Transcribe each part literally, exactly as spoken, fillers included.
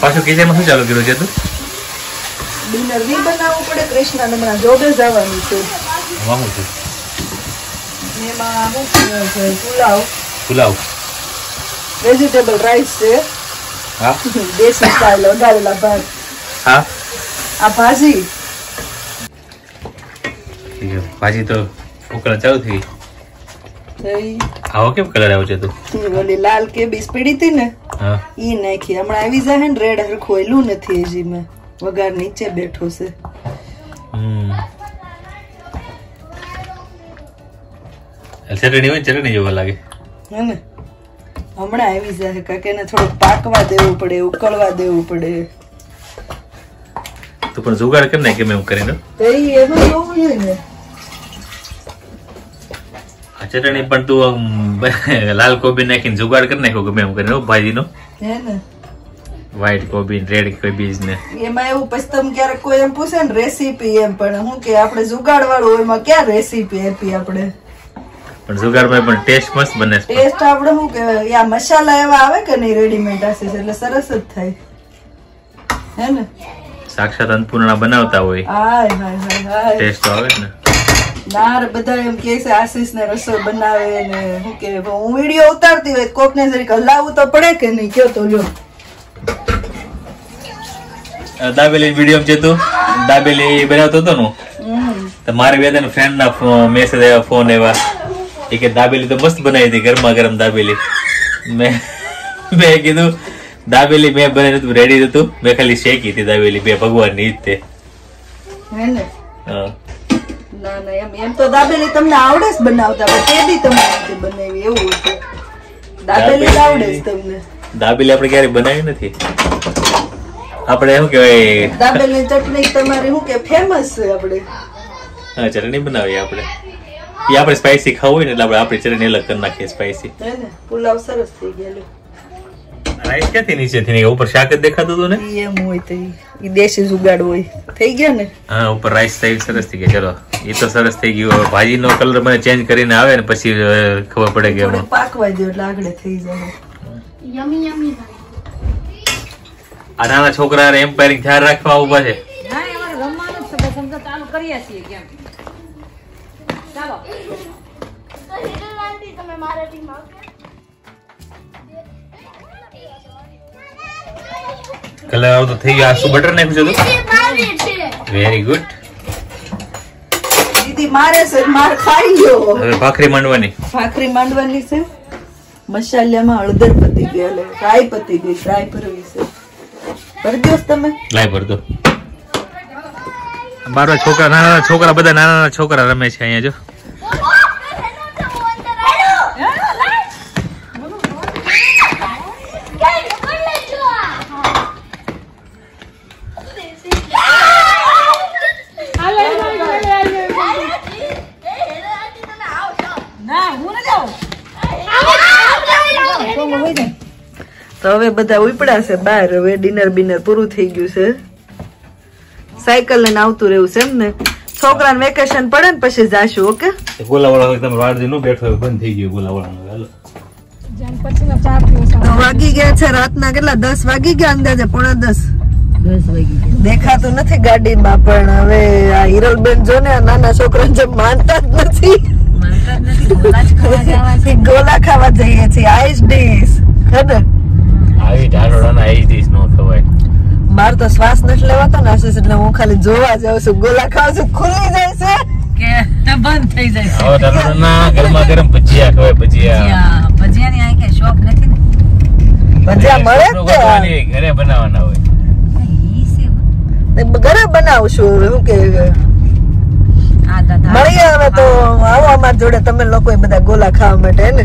પાછું કિચન માં શું ચાલુ કર્યું છે તું? ડિનર બી બનાવવું પડે. કૃષ્ણ હમણાં જોબે જવાનું છે. વાહ છે એમાં શું છે? પુલાવ પુલાવ વેજીટેબલ રાઈસ છે. હા દેશી સ્ટાઇલ વઘારેલા ભાત. હા આ ભાજી ભાજી તો ઉકળા ચાલુ થઈ. આવો કેમ કલર આવ્યો છે તું? ઓલી લાલ કેબીજ પડી હતી ને હા ઈ નાખી. હમણાં આવી જાય ને રેડ હરખું એલું નથી હજી. મેં વઘાર નીચે બેઠો છે. હમ ચટણી હોય ચટણી જેવા લાગે હે ને હમણાં આવી જાય કાકે એને થોડુંક પાકવા દેવું પડે, ઉકળવા દેવું પડે. તો પણ જુગાડ કરી નાખે કેમ એમ કરીને તો ઈ એમાં જોવું જોઈએ ને. આ ચટણી પણ તું આમ લાલ કોબી નાખીને જુગાડ કરી નાખ્યો ગમે એમ કરીને ભાજી નો. હે ને વ્હાઈટ કોબી રેડ કોબીજ ને એમાં એવું પછી તમે ક્યારેક કોઈ એમ પૂછે ને રેસીપી એમ પણ હું કે આપણે જુગાડ વાળું એમાં ક્યાં રેસીપી આપી આપણે. પણ જુગાડમાં પણ ટેસ્ટ મસ્ત બને છે. ટેસ્ટ આપણે શું કહેવાય આ મસાલા એવા આવે કે નહીં રેડીમેડ હશે એટલે સરસ જ થાય. હે ને સાક્ષાત અન્નપૂર્ણા બનાવતા હોય હાય હાય હાય હાય ટેસ્ટ તો આવે ને. નાર બધા એમ કે છે આશીષ ને રસોઈ બનાવે ને શું કે હું વિડીયો ઉતારતી હોય કોક ને જરીક હલાવવું તો પડે કે નહીં કયો તો લ્યો. દાબેલી વિડીયો છે તું દાબેલી બનાવતો હતો ને તો મારે બે ત્રણ ફ્રેન્ડ ના મેસેજ આવ્યા ફોન આવ્યા એ કે દાબેલી તો મસ્ત બનાવી હતી ગરમા ગરમ દાબેલી. મેં મેં કીધું દાબેલી મેં બનાવી હતું રેડી હતું મેં ખાલી શેકી હતી દાબેલી બે ભગવાન ની જ તે. હે ને હા ના ના એમ એમ તો દાબેલી તમને આવડે જ બનાવતા પણ તે બી તમે રીતે બનાવી એવું હતું. દાબેલી આવડે જ તમને. દાબેલી આપણે ક્યારે બનાવી નથી. આપણે શું કેવાય દાબેલી ચટણી તમારે શું કે ફેમસ છે આપણે. હા ચટણી બનાવીએ આપણે. એ આપણે સ્પાઈસી ખાવું હોય ને એટલે આપણે આપણી ચટણી અલગ કરી નાખીએ સ્પાઈસી. હે ને પુલાવ સરસ થઈ ગયેલો. રાઈસ ક્યાંથી નીચેથી નહીં ઉપર શાક જ દેખાતું હતું ને એમ હોય તો ઈ દેશી જુગાડ હોય. થઈ ગયા ને હા ઉપર રાઈસ થઈ સરસ થઈ ગયા. ચલો એ તો સરસ થઈ ગયું. ભાજીનો કલર મને ચેન્જ કરીને આવે ને પછી ખબર પડે કે એમાં પાકવા દો એટલે આગળ થઈ જાય. યમી યમી આ નાના છોકરા એમ્પાયરિંગ ખ્યાલ રાખવા ઉભા છે. ના અમારે રમવાનું છે બસ અમે ચાલુ કરીએ છીએ કેમ ચાલો તમે મારા ટીમ આવો. કલર આવતો થઈ ગયો. આ શું બટર નાખ્યું છે વેરી ગુડ. દીદી મારે છે માર ખાઈ ગયો. હવે ભાખરી માંડવાની ભાખરી માંડવાની છે. મસાલામાં હળદર પતી ગઈ એટલે રાઈ પતી ગઈ. રાઈ ભરવી છે. ભરી દો તમે લાઈ ભર દો. બાર છોકરા નાના નાના છોકરા બધા નાના નાના છોકરા રમે છે અહીંયા જો. તો હવે બધા ઉપડ્યા છે બહાર. હવે ડિનર બિનર પૂરું થઈ ગયું છે. સાયકલ લઈને આવતું રહેવું છે એમ ને. છોકરાને વેકેશન પડે ને પછી જાશું. ઓકે ગોલાવાળા તમે વાડદી નો બેઠો બંધ થઈ ગયું ગોલાવાળા. વાગી ગયા છે રાતના કેટલા દસ વાગી ગયા અંદાજે પોણા દસ દસ વાગી દેખાતું નથી ગાડીમાં. પણ હવે આ હિરલબેન જો ને નાના છોકરાને જેમ માનતા જ નથી. ગોલા ખાવા જઈએ છીએ આઈસ ડીશ. હે ને આવી ઢારોડાના આઈસ ડીશ નો ખવાય. માર તો શ્વાસ નથી લેવાતો ને આશીષ એટલે હું ખાલી જોવા જાઉં છું. ગોલા ખાવ છું ખુલી જાય છે કે બંધ થઈ જાય હવે ઢારોડાના ગરમા ગરમ ભજીયા ખવાય. ભજીયા ભજીયા ની આ કે શોખ નથી ને. ભજીયા મળે જ ને ઘરે બનાવવાના હોય. ઘરે બનાવશું હવે શું કે મળીએ હવે તો આવો અમારી જોડે તમે લોકો બધા ગોલા ખાવા માટે હે ને.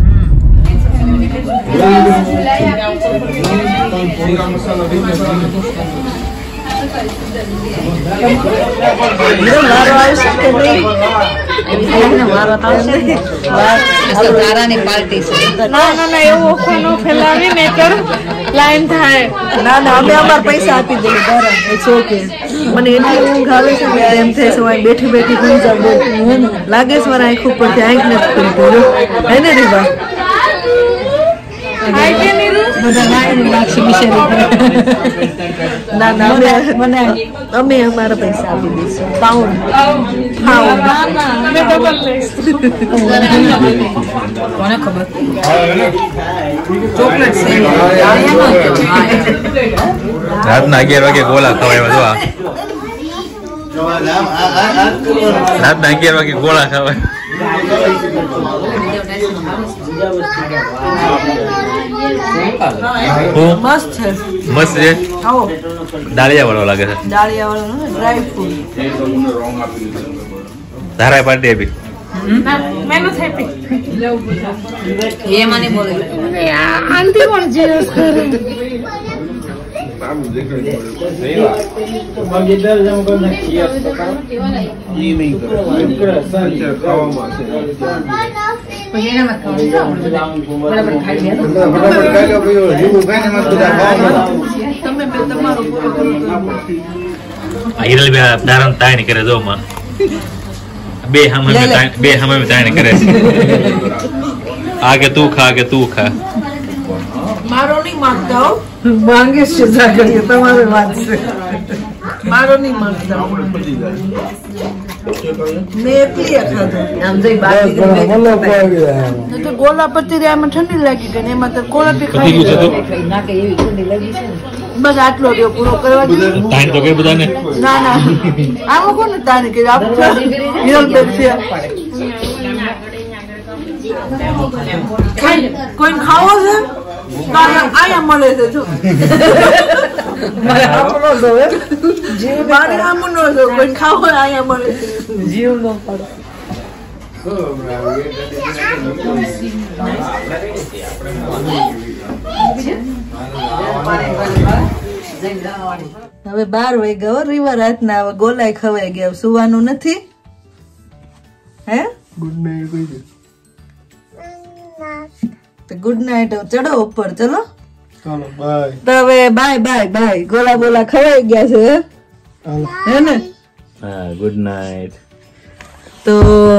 પૈસા આપી દઈએ મને એટલી ઊંઘ આવે છે ને એમ થાય છે બેઠી બેઠી ઘૂમ જાવ લાગે છે મારા આંખ ઉપરથી આંખ નથી ખુલતી હે ને રીવા. બધા વાયરી લાગશે બિચારી. ના ના અમે અમે અમારા પૈસા આપી દઈશું. પાઉન્ડ પાઉન્ડ અમે ડબલ લઈશું. કોને ખબર ચોકલેટ છે રાતના અગિયાર વાગે ગોળા ખવાય જો આ રાતના અગિયાર વાગે ગોળા ખવાય. મસ્ત છે. મસ્ત છે. આવો દાળિયા વાળો લાગે છે. દાળિયા વાળો ડ્રાય ફ્રૂટ. ધારા પાર્ટી આપી. મેં નથી આપી. એ મને બોલે આંટી પણ જેરસ કરે. હિરલ બે દારણ તાણ કરે જો માં બે હમ બે હમ તાણ કરે છે. આગે તું ખા કે તું ખા. મારો નહીં માંગતા હો. માંગે છે જાગરીએ તમારે વાત છે. મારો નહીં માંગતા. મેં એકલી ખાધો. આમ જઈ બાકી તો ગોલા પતી રહ્યા એમાં ઠંડી લાગી ગઈ ને એમાં તો ગોલા પી ખાઈ નાખે એવી ઠંડી લાગી છે. બસ આટલો રહ્યો પૂરો કરવા જોઈએ. તાણ તો કે બધાને ના ના આમાં કોને તાણ કે આપ હિરલ બેઠી કોઈ ખાવો છે આયા મળે છે જો મારે આમ નો જો કોઈ ખાવો આયા મળે છે જીવ નો પડે. હવે બાર વાગ્યા રીવા રાતના હવે ગોલાય ખવાઈ ગયા. સુવાનું નથી હે? Good night. તો ગુડ નાઈટ ચડો ઉપર ચલો. ચાલો બાય. તો હવે બાય બાય બાય. ગોલા બોલા ખવાઈ ગયા છે હે ને? હા ગુડ નાઈટ. તો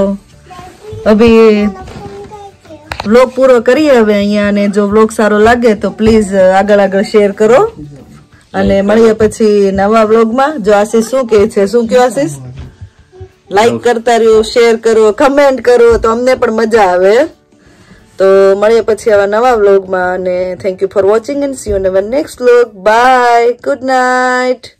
અભી વ્લોગ પૂરો કરીએ હવે અહીંયા. અને જો વ્લોગ સારો લાગે તો પ્લીઝ આગળ આગળ શેર કરો અને મળીએ પછી નવા વ્લોગમાં. જો આશીષ શું કહે છે? શું કહ્યું આશીષ? લાઈક કરતા રહ્યો, શેર કરો, કમેન્ટ કરો તો અમને પણ મજા આવે. તો મળીએ પછી આવા નવા વ્લોગમાં અને thank you for watching and see you in our next vlog. Bye. Good night.